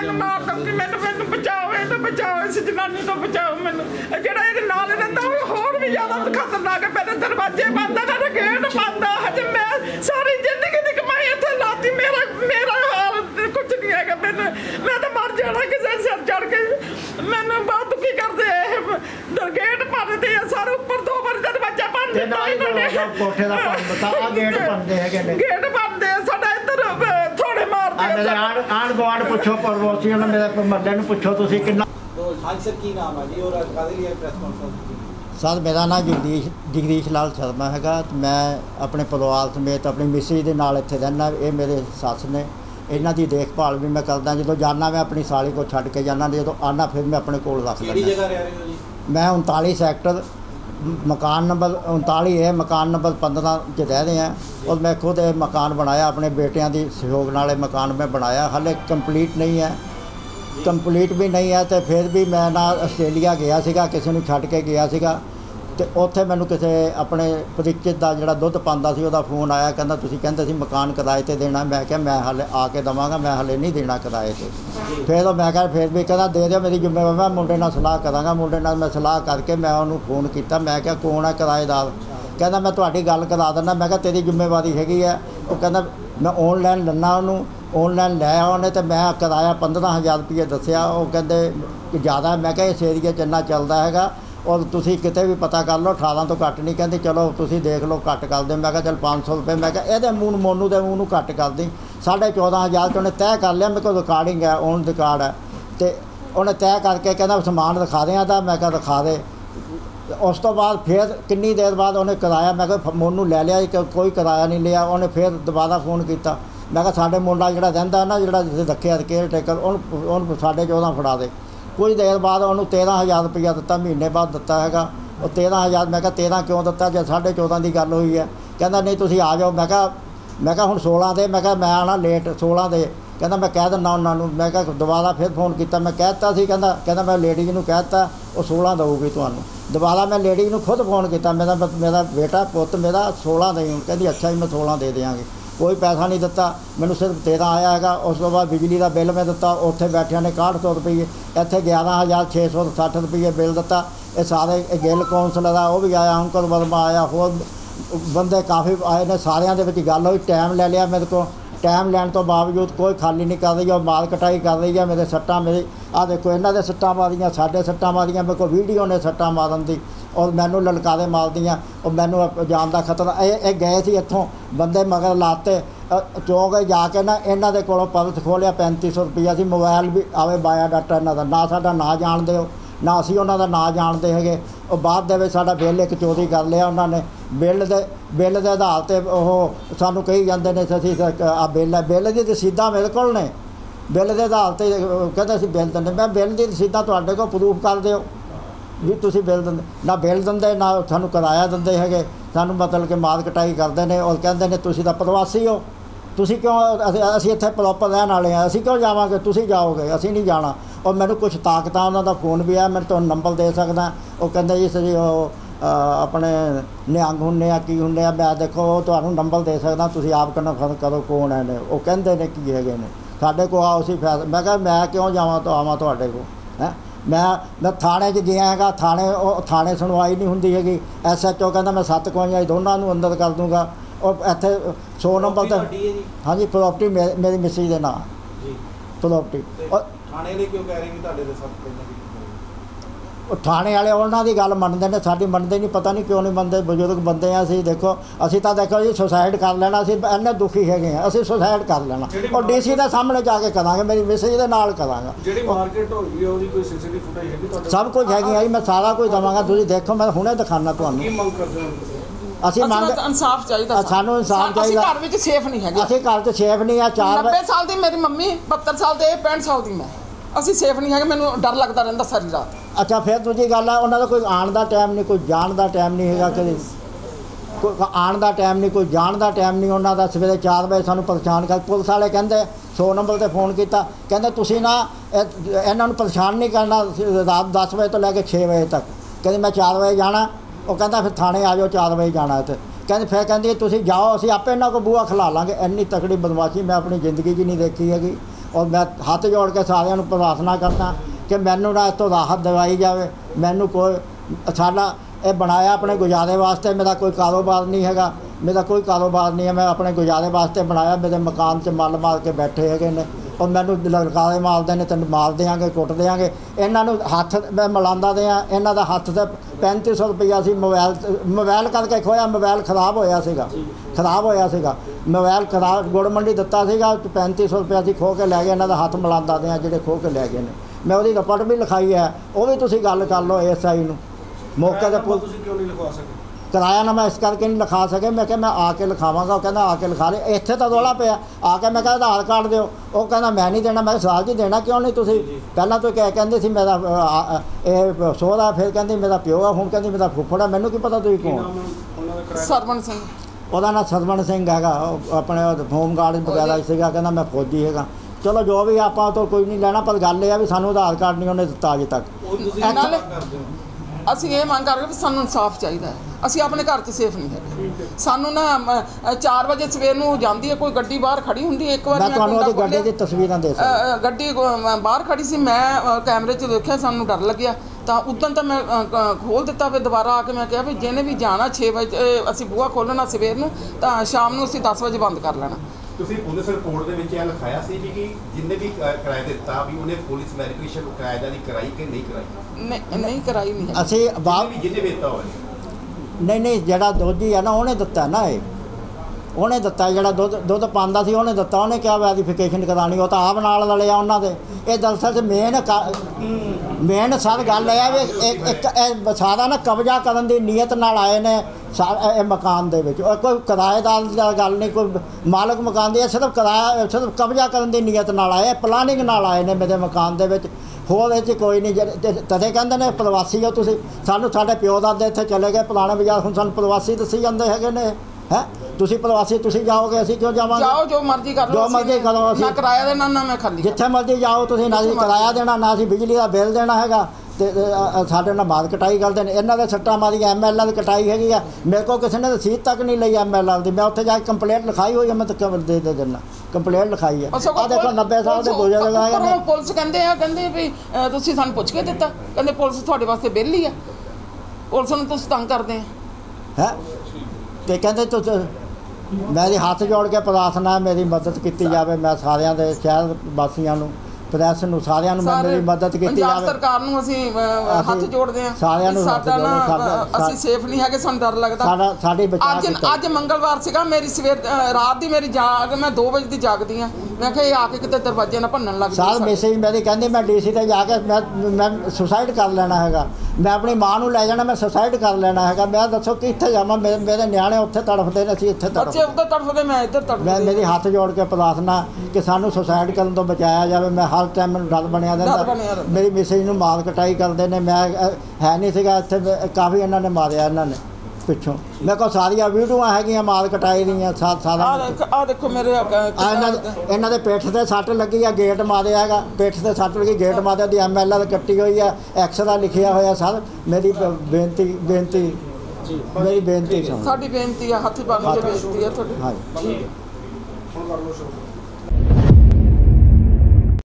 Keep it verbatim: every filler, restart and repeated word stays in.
मैनू मार दूंगी, मैनू मैनू बचाओ, तो बचाओ, इस जनानी तो बचाओ मैनू। जो ये नाल रहता होर भी ज्यादा खतरनाक है। मेरे दरवाजे बंद है, मेरा गेट बंद है। हज मैं सारी जिंदगी की कमाई इतने लाती, मेरा मेरा हाल कुछ नहीं है। मैंने मैं तो मर जाना किसी सिर चढ़ के। मैंू बहुत दुखी करते हैं, गेट भरते हैं सारे ऊपर, दो बार दरवाजा भन दिता इन्होंने, गेट भरते साडा इधर थोड़े मारते आंढ गुआंढ पुछो, पड़ोसियों ने, मेरे महल्ले में पुछो तुसीं किन्ना। सर मेरा नाम जगदीश जगदीश लाल शर्मा है। मैं अपने परिवार समेत अपनी मिसेज के नाल इत्थे रहना। ये मेरे सस ने, इन्हां दी देखभाल भी मैं करदा। जो जाना मैं अपनी साली को छड्ड के जाना, जो आना फिर मैं अपने कोल रख लैंदा। मैं उनताली सैक्टर मकान नंबर उनताली है, मकान नंबर पंद्रह च रह रहे हैं। और मैं खुद ये मकान बनाया अपने बेटियां की सहयोग नाल। मकान मैं बनाया, हाले कंप्लीट नहीं है, कंप्लीट भी नहीं है। तो फिर भी मैं ना आस्ट्रेलिया गया सीगा, किसी नूं छड्ड के गया सीगा। तो उत्थे मैनूं किसी अपने परिचित का जिहड़ा दुੱਧ पांदा सी उहदा फोन आया, कहंदा तुसीं कहंदे सी मकान किराए ते देना। मैं कहा मैं हाले आके देवांगा, मैं हाले नहीं देना किराए ते। फिर मैं कहा फिर भी कहंदा दे दिओ, मेरी जिम्मेवारी। मैं मुंडे नाल सलाह करांगा, मुंडे नाल मैं सलाह करके मैं उहनूं फोन कीता। मैं कहा कौन है किराएदार? कहंदा मैं तुहाडी गल करा दिंदा। मैं कहा तेरी जिम्मेवारी हैगी है? वो कहंदा मैं ऑनलाइन लन्ना उहनूं, ऑनलाइन लै उहने ते मैं किराया पंद्रह हज़ार रुपये दस्सिया। वो कहंदे ज़्यादा। मैं कहा इस एरिए च इन्ना चलदा हैगा, और तुसीं किते भी पता कर लो, अठारह तो घट नहीं। कहते चलो तुसीं देख लो घट कर दे। मैं कहा चल पाँच सौ रुपये। मैं कहा ये मूँह मोनू के मूँह घट कर दी। साढ़े चौदह हज़ार च उन्हें तय कर लिया। मेरे को रिकार्डिंग है, ऑन रिकार्ड है। तो उन्हें तय करके कहना समान दिखा दें था। मैं कहा दिखा दे। उस तो बाद फिर किन्नी देर बाद उन्हें किराया, मैं कहा मोनू लै लिया, कोई किराया नहीं लिया। उन्हें फिर दोबारा फोन किया। मैं कहा साढ़े मुंडा जिहड़ा रहिंदा ना, जिहड़ा रखिया केयर टेकर, उन्होंने साढ़े चौदह फड़ा दे। कुछ देर बाद उन्होंने तेरह हज़ार रुपया दिता, महीने बाद दिता है। और तेरह हज़ार मैं कहा तेरह क्यों दिता जो साढ़े चौदह की गल हुई है? कहना नहीं तुसीं आ जाओ। मैं कहा मैं कहा हुण सोलह दे। मैं कहा मैं आना लेट सोलह दे। कहना मैं कह दिना उन्होंने। मैं कहा दोबारा फिर फोन किया। मैं कहता सी, कहना कहना मैं लेडीज़ नूं कहता वो सोलह देगी तुहानूं। दोबारा मैं लेडीज़ नूं खुद फोन किया। मेरा मेरा बेटा पुत मेरा सोलह दे। कहती अच्छा जी मैं सोलह दे देंगे। कोई पैसा नहीं दिता, मैनू सिर्फ तेरह आया है। उस तो बाद बिजली का बिल मैं दिता, उत्थे बैठिया ने इकाहठ सौ रुपये, इत्थे ग्यारह हज़ार छे सौ सठ रुपये बिल दिता। ये सारे गिल कौंसल का वो भी आया, अंकुर वर्मा आया, होर बंदे काफ़ी आए ने। सारिਆਂ ਦੇ ਵਿੱਚ गल हुई, टाइम ले लिया मेरे को। टाइम लैन तो बावजूद कोई खाली नहीं कर रही है, माल कटाई कर रही है। मेरे सट्टां मेरी आ देखो, इन्हों के सट्टां मारियां, साढ़े सट्टां मारियां। मेरे को वीडियो ने सट्टां मारन की, और मैनू ललकारे मारदियाँ, और मैनू जान का खतरा। ये गए थे इत्थों बंदे मगर लाते चौक जाके ना, इन्हों के कोलों पर्स खोलिया, पैंती सौ रुपया सी। मोबाइल भी आवे बाया डाटा इन्हों का, ना साडा ना जानते हो, ना असीं उन्हों का ना जानते है। और बाद दे विच साडा बिल एक चोरी कर लिया उन्होंने। बिल दे बिल के आधार पर वो सानू कही जाते हैं असीं आ बिल है, बिल की रसीदां मेरे कोल ने। बिल के आधार पर कहते असीं बिल दिंदे। मैं बिल की रसीदां तुहाडे कोल प्रूफ कर दिओ भी तुसीं बिल दिंदे। ना बिल दिंदे, ना सानू किराया दिंदे है। सानू मतलब कि मार कटाई करते हैं, और कहते हैं तुसीं तां प्रवासी हो, तुसीं क्यों असीं इत्थे प्रॉपर रहण वाले हैं, असीं क्यों जावांगे, तुसीं जाओगे, असीं नहीं जाना। और मैनू कुछ ताकत उन्होंने फोन भी है, मैं तुहानूं नंबर दे सकदा। वो कहंदे जी जी अपने निहंग हुंदे आ की हुंदे आ, मैं देखो तुहानूं नंबर दे सकदा, तुसीं आप कन्फर्म करो कौन है ने। वो कहंदे ने की हैगे ने, साडे कोल आओ असीं फैसला। मैं कहा मैं क्यों जावां तो आवां तुहाडे कोल है? मैं मैं थाने च गया है, थाने थाने सुनवाई नहीं होंदी हैगी। एस एच ओ कहता मैं सत्त कोइयां दोनों नूं अंदर कर दूँगा। और इत्थे सौ नंबर तो हाँ जी प्रॉपर्टी मे, मेरी मिसेज के नाम प्रॉपर्टी। और थाने वाले क्यों कह रहे कि तुहाडे ते सत्त कोइयां थाने वाले उन्होंने गल मनते हैं, साड़ी मनते नहीं, पता नहीं क्यों नहीं मनते। बजुर्ग बंदे हैं असीं, देखो असीं तो देखो जी सुसाइड कर लेना, असीं इन्ने दुखी है असीं सुसाइड कर लेना, और डी सी के सामने जाके करांगे, मेरी मिसेज के नाल करांगा। सब कुछ है जी, मैं सारा कुछ देवांगा, तुसीं देखो मैं हुणे दिखाना तुहानूं। ਅਸੀਂ ਮੰਗ ਇਨਸਾਫ ਚਾਹੀਦਾ, ਸਾਨੂੰ ਇਨਸਾਫ ਚਾਹੀਦਾ। ਅਸੀਂ ਘਰ ਵਿੱਚ ਸੇਫ ਨਹੀਂ ਹੈਗੇ, ਅਸੀਂ ਘਰ 'ਚ ਸੇਫ ਨਹੀਂ ਆ। ਚਾਰ ਨੱਬੇ ਸਾਲ ਦੀ ਮੇਰੀ ਮੰਮੀ, ਬਹੱਤਰ ਸਾਲ ਦੇ, ਪੈਂਹਠ ਸਾਲ ਦੀ ਮੈਂ, ਅਸੀਂ ਸੇਫ ਨਹੀਂ ਹੈਗੇ। ਮੈਨੂੰ ਡਰ ਲੱਗਦਾ ਰਹਿੰਦਾ ਸਾਰੀ ਰਾਤ। ਅੱਛਾ ਫਿਰ ਦੂਜੀ ਗੱਲ ਆ, ਉਹਨਾਂ ਦਾ ਕੋਈ ਆਉਣ ਦਾ ਟਾਈਮ ਨਹੀਂ, ਕੋਈ ਜਾਣ ਦਾ ਟਾਈਮ ਨਹੀਂ ਹੈਗਾ, ਕਦੇ ਕੋਈ ਆਉਣ ਦਾ ਟਾਈਮ ਨਹੀਂ, ਕੋਈ ਜਾਣ ਦਾ ਟਾਈਮ ਨਹੀਂ ਉਹਨਾਂ ਦਾ। ਸਵੇਰੇ ਚਾਰ ਵਜੇ ਸਾਨੂੰ ਪਰੇਸ਼ਾਨ ਕਰ, ਪੁਲਿਸ ਵਾਲੇ ਕਹਿੰਦੇ ਸੌ ਨੰਬਰ 'ਤੇ ਫੋਨ ਕੀਤਾ, ਕਹਿੰਦੇ ਤੁਸੀਂ ਨਾ ਇਹਨਾਂ ਨੂੰ ਪਰੇਸ਼ਾਨ ਨਹੀਂ ਕਰਨਾ ਰਾਤ ਦਸ ਵਜੇ ਤੋਂ ਲੈ ਕੇ ਛੇ ਵਜੇ ਤੱਕ। ਕਹਿੰਦੇ ਮੈਂ ਚਾਰ ਵਜੇ ਜਾਣਾ, ਉਹ ਕਹਿੰਦਾ ਫਿਰ ਥਾਣੇ ਆ ਜਾਓ ਚਾਰ ਵਜੇ ਜਾਣਾ ਇੱਥੇ। ਕਹਿੰਦੇ ਫਿਰ ਕਹਿੰਦੀ ਤੁਸੀਂ ਜਾਓ, ਅਸੀਂ ਆਪੇ ਇਹਨਾਂ ਕੋਲ ਬੂਹਾ ਖਿਲਾ ਲਾਂਗੇ। ਇੰਨੀ ਤਕੜੀ ਬਦਮਾਸ਼ੀ ਮੈਂ ਆਪਣੀ ਜ਼ਿੰਦਗੀ 'ਚ ਨਹੀਂ ਦੇਖੀ ਹੈਗੀ। ਔਰ ਮੈਂ ਹੱਥ ਜੋੜ ਕੇ ਸਾਰਿਆਂ ਨੂੰ ਪ੍ਰਾਰਥਨਾ ਕਰਦਾ ਕਿ ਮੈਨੂੰ ਨਾ ਇਸ ਤੋਂ ਰਾਹਤ ਦਿਵਾਈ ਜਾਵੇ। ਮੈਨੂੰ ਕੋਈ ਸਾਡਾ ਇਹ ਬਣਾਇਆ ਆਪਣੇ ਗੁਜ਼ਾਰੇ ਵਾਸਤੇ, ਮੇਰਾ ਕੋਈ ਕਾਰੋਬਾਰ ਨਹੀਂ ਹੈਗਾ, ਮੇਰਾ ਕੋਈ ਕਾਰੋਬਾਰ ਨਹੀਂ ਹੈ, ਮੈਂ ਆਪਣੇ ਗੁਜ਼ਾਰੇ ਵਾਸਤੇ ਬਣਾਇਆ। ਮੇਰੇ ਮਕਾਨ 'ਚ ਮੱਲ ਮਾਰ ਕੇ ਬੈਠੇ ਹੈਗੇ ਨੇ ਔਰ ਮੈਨੂੰ ਲਲਕਾਰੇ ਮਾਰਦੇ ਨੇ, ਤੈਨੂੰ ਮਾਰ ਦਿਆਂਗੇ, ਕੁੱਟ ਦਿਆਂਗੇ। ਇਹਨਾਂ ਨੂੰ ਹੱਥ ਮੈਂ ਮਿਲਾਉਂਦਾ ਦਿਆਂ, ਇਹਨਾਂ ਦਾ ਹੱਥ 'ਤੇ ਪੈਂਤੀ ਸੌ ਰੁਪਈਆ ਸੀ ਮੋਬਾਈਲ ਮੋਬਾਈਲ ਕਰਕੇ ਖੋਇਆ। ਮੋਬਾਈਲ ਖਰਾਬ ਹੋਇਆ ਸੀਗਾ ਖਰਾਬ ਹੋਇਆ ਸੀਗਾ ਮੋਬਾਈਲ ਖਰਾਬ ਗੁੜ ਮੰਡੀ ਦਿੱਤਾ ਸੀਗਾ, ਪੈਂਤੀ ਸੌ ਰੁਪਇਆ ਸੀ ਖੋਹ ਕੇ ਲੈ ਗਏ। ਇਹਨਾਂ ਦਾ ਹੱਥ ਮਿਲਾਉਂਦਾ ਦਿਆਂ ਜਿਹੜੇ ਖੋਹ ਕੇ ਲੈ ਗਏ ਨੇ। ਮੈਂ ਉਹਦੀ ਰਿਪੋਰਟ ਵੀ ਲਿਖਾਈ ਹੈ, ਉਹ ਵੀ ਤੁਸੀਂ ਗੱਲ ਕਰ ਲਓ ਐਸ ਆਈ ਨੂੰ। ਮੌਕੇ 'ਤੇ ਤੁਸੀਂ ਕਿਉਂ ਨਹੀਂ ਲਿਖਵਾ ਸਕਦੇ? ਕਿਰਾਇਆ ਨਾ ਮੈਂ ਇਸ ਕਰਕੇ ਨਹੀਂ ਲਿਖਾ ਸਕੇ। ਮੈਂ ਕਿਹਾ ਮੈਂ ਆ ਕੇ ਲਿਖਾਵਾਂਗਾ। ਉਹ ਕਹਿੰਦਾ ਆ ਕੇ ਲਿਖਾ ਲੈ। ਇੱਥੇ ਤਾਂ ਰੌਲਾ ਪਿਆ ਆ ਕੇ। ਮੈਂ ਕਿਹਾ ਆਧਾਰ ਕਾਰਡ ਦਿਓ। ਉਹ ਕਹਿੰਦਾ ਮੈਂ ਨਹੀਂ ਦੇਣਾ। ਮੈਂ ਸਾਲ ਜੀ ਦੇਣਾ ਕਿਉਂ ਨਹੀਂ? ਤੁਸੀਂ ਪਹਿਲਾਂ ਤੋਂ ਕਹਿ ਕਹਿੰਦੇ ਸੀ ਮੇਰਾ ਅ, ਇਹ ਸੋਹਰਾ, ਫਿਰ ਕਹਿੰਦੀ ਮੇਰਾ ਪਿਓ ਆ, ਹੁਣ ਕਹਿੰਦੀ ਮੇਰਾ ਫੁੱਫੜ ਆ। ਮੈਨੂੰ ਕੀ ਪਤਾ ਤੁਸੀਂ ਕੌਣ? ਉਹਨਾਂ ਦਾ ਕਿਰਾਇਆ ਸਰਵਣ ਸਿੰਘ। ਉਹਦਾ ਨਾਂ ਸਰਵਣ ਸਿੰਘ ਹੈਗਾ। ਉਹ ਆਪਣੇ ਹੋਮ ਗਾਰਡ ਵਗੈਰਾ ਸੀਗਾ। ਕਹਿੰਦਾ ਮੈਂ ਫੌਜੀ ਹੈਗਾ। ਚਲੋ ਜੋ ਵੀ ਆਪਾਂ ਤੋਂ ਕੋਈ ਨਹੀਂ ਲੈਣਾ, ਪਰ ਗੱਲ ਇਹ ਆ ਵੀ ਸਾਨੂੰ ਆਧਾਰ ਕਾਰਡ ਨਹੀਂ ਉਹਨੇ ਦਿੱਤਾ ਅਜੇ ਤੱਕ। ਉਹ ਤੁਸੀਂ ਨਾਲੇ- ਨਾਲੇ ਕਰਦੇ ਹੋ? ਅਸੀਂ ਇਹ ਮੰਗ ਕਰਦੇ ਵੀ ਸਾਨੂੰ ਇਨਸਾਫ ਚਾਹੀਦਾ ਹੈ। ਅਸੀਂ ਆਪਣੇ ਘਰ 'ਚ ਸੇਫ ਨਹੀਂ ਹੈਗੇ। ਸਾਨੂੰ ਨਾ ਅ, ਚਾਰ ਵਜੇ ਸਵੇਰ ਨੂੰ ਜਾਂਦੀ ਹੈ ਕੋਈ ਗੱਡੀ ਬਾਹਰ ਖੜੀ ਹੁੰਦੀ ਹੈ। ਇੱਕ ਵਾਰ ਮੈਂ ਤੁਹਾਨੂੰ ਉਹਦੀ ਗੱਡੀ ਦੀ ਤਸਵੀਰਾਂ ਦੇ ਸਕਦਾ। ਗੱਡੀ ਅ, ਬਾਹਰ ਖੜੀ ਸੀ। ਮੈਂ ਅ, ਕੈਮਰੇ 'ਚ ਦੇਖਿਆ, ਸਾਨੂੰ ਡਰ ਲੱਗਿਆ ਤਾਂ ਉਦੋਂ ਤਾਂ ਮੈਂ ਅ, ਕ- ਖੋਲ੍ਹ ਦਿੱਤਾ। ਫਿਰ ਦੁਬਾਰਾ ਆ ਕੇ ਮੈਂ ਕਿਹਾ ਵੀ ਜਿਹਨੇ ਵੀ ਜਾਣਾ ਛੇ ਵਜੇ ਅਸੀਂ ਬੂਹਾ ਖੋਲ੍ਹਣਾ ਸਵੇਰ ਨੂੰ, ਤਾਂ ਸ਼ਾਮ ਨੂੰ ਅਸੀਂ ਦਸ ਵਜੇ ਬੰਦ ਕਰ ਲੈਣਾ। ਤੁਸੀਂ ਪੁਲਿਸ ਰਿਪੋਰਟ ਦੇ ਵਿੱਚ ਇਹ ਲਿਖਾਇਆ ਸੀ ਵੀ ਕਿ ਜਿੰਨੇ ਵੀ ਕ- ਕਿਰਾਇਆ ਦਿੱਤਾ ਵੀ ਉਹਨੇ ਪੁਲਿਸ ਵੈਰੀਫਿਕੇਸ਼ਨ ਕਿਰਾਏਦਾਰੀ ਕਰਾਈ ਕਿ ਨਹੀਂ ਕਰਾਈ? ਨਹੀਂ ਨਹੀਂ ਕਰਾਈ ਨਹੀਂ ਹੈ। ਅਸੀਂ ਜਿੰਨੇ ਬਾਪ ਵੀ ਜਿਹਨੇ ਦਿੱਤਾ ਹੋਵੇ। ਨਹੀਂ ਨਹੀਂ ਜਿਹੜਾ ਦੋਜੀ ਆ ਨਾ ਉਹਨੇ ਦਿੱਤਾ ਨਾ, ਇਹ ਉਹਨੇ ਦਿੱਤਾ। ਜਿਹੜਾ ਦੁੱਧ ਦੁੱਧ ਪਾਉਂਦਾ ਸੀ ਉਹਨੇ ਦਿੱਤਾ। ਉਹਨੇ ਕਿਹਾ ਵੈਰੀਫਿਕੇਸ਼ਨ ਕਰਾਉਣੀ, ਉਹ ਤਾਂ ਆਪ ਨਾਲ ਲੜਿਆ ਉਹਨਾਂ ਦੇ। ਇਹ ਦਰਅਸਲ 'ਚ ਮੇਨ ਮੇਨ ਸਰ ਗੱਲ ਇਹ ਹੈ ਵੀ ਇੱਕ ਇੱਕ ਇਹ ਸਾਰਾ ਨਾ ਕਬਜ਼ਾ ਕਰਨ ਦੀ ਨੀਅਤ ਨਾਲ ਆਏ ਨੇ ਸਾ- ਇਹ ਮਕਾਨ ਦੇ ਵਿੱਚ। ਉਹ ਕੋਈ ਕਿਰਾਏਦਾਰ ਦੀ ਗੱਲ ਨਹੀਂ, ਕੋਈ ਮਾਲਕ ਮਕਾਨ ਦੀ। ਇਹ ਸਿਰਫ ਕਿਰਾਇਆ ਸਿਰਫ ਕਬਜ਼ਾ ਕਰਨ ਦੀ ਨੀਅਤ ਨਾਲ ਆਏ, ਪਲਾਨਿੰਗ ਨਾਲ ਆਏ ਨੇ ਮੇਰੇ ਮਕਾਨ ਦੇ ਵਿੱਚ। ਹੋਰ ਇਹ 'ਚ ਕੋਈ ਨਹੀਂ। ਤਦੇ ਕਹਿੰਦੇ ਨੇ ਪ੍ਰਵਾਸੀ ਹੋ ਤੁਸੀਂ। ਸਾਨੂੰ ਸਾਡੇ ਪਿਓ ਦਾਦੇ ਇੱਥੇ ਚਲੇ ਗਏ ਪੁਰਾਣੇ ਬਾਜ਼ਾਰ, ਹੁਣ ਸਾਨੂੰ ਪ੍ਰਵਾਸੀ ਦੱਸੀ ਜਾਂਦੇ ਹੈਗੇ ਨੇ। ਹੈ ਤੁਸੀਂ ਪ੍ਰਵਾਸੀ, ਤੁਸੀਂ ਜਾਓਗੇ, ਅਸੀਂ ਕਿਉਂ ਜਾਵਾਂਗੇ? ਜਾਓ ਜੋ ਮਰਜ਼ੀ ਕਰ ਲਓ। ਜੋ ਮਰਜ਼ੀ ਕਰੋ। ਅਸੀਂ ਨਾ ਕਿਰਾਇਆ ਦੇਣਾ ਨਾ ਮੈਂ ਖਾਲੀ। ਜਿੱਥੇ ਮਰਜ਼ੀ ਜਾਓ ਤੁਸੀਂ, ਨਾ ਅਸੀਂ ਕਿਰਾਇਆ ਦੇਣਾ, ਨਾ ਅਸੀਂ ਬਿਜਲੀ ਦਾ ਬਿੱਲ ਦੇਣਾ ਹੈਗਾ। ਤੇ ਅ, ਸਾਡੇ ਨਾਲ ਬਾਦ ਕਟਾਈ ਕਰਦੇ ਨੇ। ਇਹਨਾਂ ਦੇ ਸੱਟਾਂ ਮਾਰੀਆਂ, ਐਮ ਐਲ ਏ ਦੀ ਕਟਾਈ ਹੈਗੀ ਆ। ਮੇਰੇ ਕੋਲ ਕਿਸੇ ਨੇ ਰਸੀਦ ਤੱਕ ਨਹੀਂ ਲਈ ਐਮ ਐਲ ਏ ਦੀ। ਮੈਂ ਉੱਥੇ ਜਾ ਕੇ ਕੰਪਲੇਂਟ ਲਿਖਾਈ ਹੋਈ ਹੈ। ਮੈਂ ਤਾਂ ਕਿਉਂ ਦੇ ਦੇ ਦਿੰਦਾ ਕੰਪਲੇਂਟ ਲਿਖਾਈ ਹੈ। ਆ ਦੇਖੋ ਨੱਬੇ ਸਾਲ ਦੇ ਬਜ਼ੁਰਗ ਹੈਗੇ ਨੇ। ਪੁਲਿਸ ਕਹਿੰਦੇ ਆ, ਕਹਿੰਦੇ ਵੀ ਅ, ਤੁਸੀਂ ਸਾਨੂੰ ਪੁੱਛ ਕੇ ਦਿੱਤਾ। ਕਹਿੰਦੇ ਪੁਲਿਸ ਤੁਹਾਡੇ ਵਾਸਤੇ ਵਿਹਲੀ ਆ, ਪੁਲਿਸ ਨੂੰ ਤੁਸੀਂ ਤੰਗ ਕਰਦੇ ਆ। ਹੈ ਤੇ ਕਹਿੰਦੇ ਤੁਸੀਂ ਮੇਰੀ ਹੱਥ ਜੋੜ ਕੇ ਪ੍ਰਾਰਥਨਾ, ਮੇਰੀ ਮਦਦ ਕੀਤੀ ਜਾਵੇ। ਮੈਂ ਸਾਰਿਆਂ ਦੇ ਸ਼ਹਿਰ ਵਾਸੀਆਂ ਨੂੰ, ਪ੍ਰੈਸ ਨੂੰ, ਸਾਰਿਆਂ ਨੂੰ ਮੇਰੀ ਮਦਦ ਕੀਤੀ ਪੰਜਾਬ ਜਾਵੇ। ਸਰਕਾਰ ਨੂੰ ਅਸੀਂ ਅ, ਹੱਥ ਜੋੜਦੇ ਆ। ਸਾਰਿਆਂ ਨੂੰ ਹੱਥ ਸਾਡਾ ਨਾ ਜੋੜੋ। ਅ, ਅਸੀਂ ਸੇਫ ਨਹੀਂ ਹੈਗੇ, ਸਾਨੂੰ ਡਰ ਲੱਗਦਾ। ਸਾਡਾ ਸਾਡੀ ਬਚਾਅ ਅੱਜ ਕੀਤਾ। ਅੱਜ ਮੰਗਲਵਾਰ ਸੀਗਾ, ਮੇਰੀ ਸਵੇਰ ਅ, ਰਾਤ ਦੀ ਮੇਰੀ ਜਾਗ, ਮੈਂ ਦੋ ਵਜੇ ਦੀ ਜਾਗਦੀ ਆ। ਮੈਂ ਕਿਹਾ ਇਹ ਆ ਕੇ ਕਿਤੇ ਦਰਵਾਜ਼ੇ ਨਾ ਭੰਨਣ ਲੱਗ ਸਾਲ ਜਾਣ। ਮੈਸੇਜ ਮੇਰੀ ਕਹਿੰਦੀ ਮੈਂ ਡੀਸੀ ਤੇ ਜਾ ਕੇ ਮੈਂ ਮੈਂ ਸੁਸਾਈਡ ਕਰ ਲੈਣਾ ਹੈਗਾ। ਮੈਂ ਆਪਣੀ ਮਾਂ ਨੂੰ ਲੈ ਜਾਣਾ, ਮੈਂ ਸੁਸਾਈਡ ਕਰ ਲੈਣਾ ਹੈਗਾ। ਮੈਂ ਦੱਸੋ ਕਿੱਥੇ ਜਾਵਾਂ? ਮੇਰੇ ਮੇਰੇ ਨਿਆਣੇ ਉੱਥੇ ਤੜਫਦੇ ਨੇ, ਅਸੀਂ ਇੱਥੇ ਬੱਚੇ ਤੜਫਦੇ। ਉੱਧਰ ਤੜਫਦੇ, ਮੈਂ ਇੱਧਰ ਮੈਂ ਤੜਫਦੀ। ਮੇਰੀ ਹੱਥ ਜੋੜ ਕੇ ਪ੍ਰਾਰਥਨਾ ਕਿ ਸਾਨੂੰ ਸੁਸਾਈਡ ਕਰਨ ਤੋਂ ਬਚਾਇਆ ਜਾਵੇ। ਮੈਂ ਹਰ ਟਾਈਮ ਮੈਨੂੰ ਡਰ ਬਣਿਆ ਡਰ ਰਹਿੰਦਾ। ਬਣਿਆ ਰਹਿੰਦਾ। ਮੇਰੀ ਮਿਸੇਜ ਨੂੰ ਮਾਰ ਕਟਾਈ ਕਰਦੇ ਨੇ। ਮੈਂ ਅ, ਹੈ ਨਹੀਂ ਸੀਗਾ ਇੱਥੇ, ਕਾਫੀ ਇਹਨਾਂ ਨੇ ਮਾਰਿਆ ਇਹਨਾਂ ਨੇ ਪਿੱਛੋਂ। ਮੇਰੇ ਕੋਲ ਸਾਰੀਆਂ ਵੀਡੀਓਆਂ ਹੈਗੀਆਂ ਮਾਰ ਕਟਾਈ ਦੀਆਂ। ਸਾ ਆ ਸਾਰਾ ਦੇਖ ਆ ਦੇਖੋ ਮੇਰੇ ਅ, ਆ ਇਹਨਾਂ ਦੇ ਇਹਨਾਂ ਦੇ ਪਿੱਠ ਤੇ ਸੱਟ ਲੱਗੀ ਆ, ਗੇਟ ਮਾਰਿਆ ਹੈਗਾ। ਪਿੱਠ ਤੇ ਸੱਟ ਲੱਗੀ, ਗੇਟ ਮਾਰਿਆ। ਦੀ ਐਮ ਐਲ ਏ ਕੱਟੀ ਹੋਈ ਆ, ਐਕਸਰਾ ਲਿਖਿਆ ਹੋਇਆ। ਸਰ ਮੇਰੀ ਬ- ਬੇਨਤੀ ਬੇਨਤੀ ਮੇਰੀ ਬੇਨਤੀ ਸੁਣੋ। ਸਾਡੀ ਬੇਨਤੀ ਆ, ਹੱਥ ਬੰਨ੍ਹ ਕੇ ਬੇਨਤੀ ਆ ਤੁਹਾਡੀ। ਹਾਂਜੀ ਹੁਣ ਕਰ ਲਓ ਸ਼ੁਰੂ।